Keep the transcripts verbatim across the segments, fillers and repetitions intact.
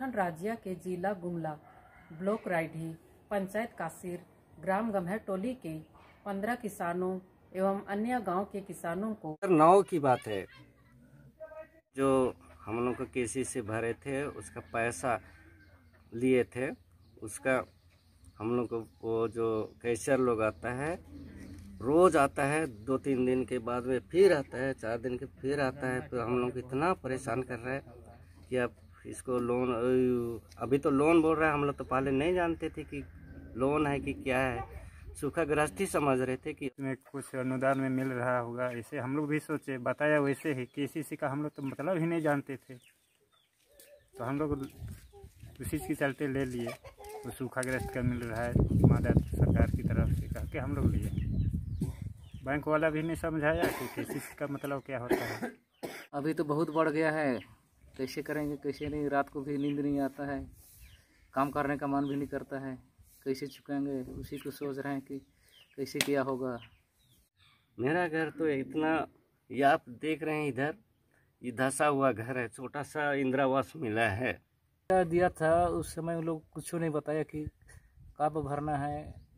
झारखंड राज्य के जिला गुमला, ब्लॉक रायडीह, पंचायत कांसीर, ग्राम गम्हरटोली के पंद्रह किसानों एवं अन्य गांव के किसानों को नाव की बात है जो हम लोग को केसी से भरे थे, उसका पैसा लिए थे, उसका हम लोग को वो जो कैसर लोग आता है रोज आता है, दो तीन दिन के बाद में फिर आता है, चार दिन के फिर आता है। तो हम लोग इतना परेशान कर रहे हैं कि अब इसको लोन, अभी तो लोन बोल रहा है, हम लोग तो पहले नहीं जानते थे कि लोन है कि क्या है, सूखा ग्रस्ती समझ रहे थे कि इसमें कुछ अनुदान में मिल रहा होगा, ऐसे हम लोग भी सोचे, बताया वैसे ही। केसीसी का हम लोग तो मतलब ही नहीं जानते थे, तो हम लोग उसी के चलते ले लिए। वो सूखा ग्रस्त का मिल रहा है मदद सरकार की तरफ से, कह के हम लोग लिए। बैंक वाला भी नहीं समझाया कि केसीसी का मतलब क्या होता है। अभी तो बहुत बढ़ गया है, कैसे करेंगे कैसे नहीं, रात को भी नींद नहीं आता है, काम करने का मन भी नहीं करता है, कैसे चुकाएंगे उसी को सोच रहे हैं कि कैसे किया होगा। मेरा घर तो इतना, ये आप देख रहे हैं इधर, ये धसा हुआ घर है, छोटा सा इंदिरा आवास मिला है। दिया था उस समय वो लोग कुछ नहीं बताया कि कब भरना है,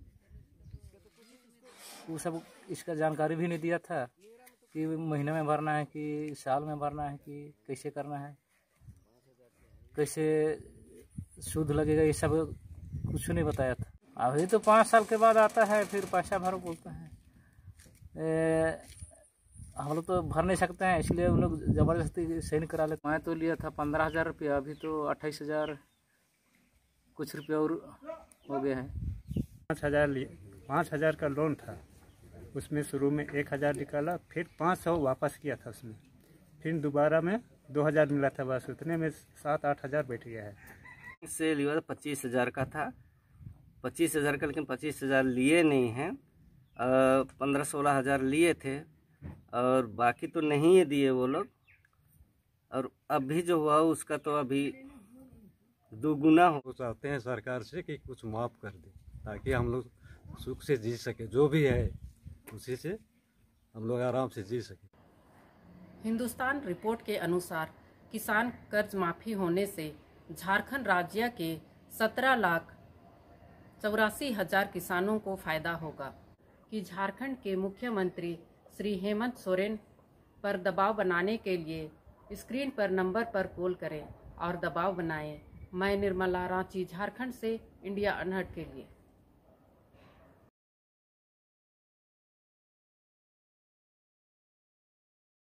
वो सब इसका जानकारी भी नहीं दिया था कि महीने में भरना है कि साल में भरना है कि कैसे करना है, कैसे सूद लगेगा, ये सब कुछ नहीं बताया था। अभी तो पाँच साल के बाद आता है, फिर पैसा भरो बोलता है। ए, हम लोग तो भर नहीं सकते हैं, इसलिए उन लोग ज़बरदस्ती साइन करा लेते। मैं तो लिया था पंद्रह हज़ार रुपया, अभी तो अट्ठाईस हज़ार कुछ रुपया और हो गया है। पाँच हज़ार लिए, पाँच हज़ार का लोन था, उसमें शुरू में एक हज़ार निकाला, फिर पाँच सौ वापस किया था उसमें, फिर दोबारा में दो हज़ार मिला था, बस उतने में सात आठ हज़ार बैठ गया है। से लिया पच्चीस हज़ार का था, पच्चीस हज़ार का, लेकिन पच्चीस हज़ार लिए नहीं हैं, पंद्रह सोलह हज़ार लिए थे और बाकी तो नहीं है दिए वो लोग। और अभी जो हुआ उसका तो अभी दोगुना हो। चाहते हैं सरकार से कि कुछ माफ़ कर दे, ताकि हम लोग सुख से जी सके, जो भी है उसी से हम लोग आराम से जी सके। हिंदुस्तान रिपोर्ट के अनुसार किसान कर्ज माफी होने से झारखंड राज्य के सत्रह लाख चौरासी हजार किसानों को फायदा होगा। कि झारखंड के मुख्यमंत्री श्री हेमंत सोरेन पर दबाव बनाने के लिए स्क्रीन पर नंबर पर कॉल करें और दबाव बनाएं। मैं निर्मला, रांची, झारखंड से इंडिया अनहट के लिए।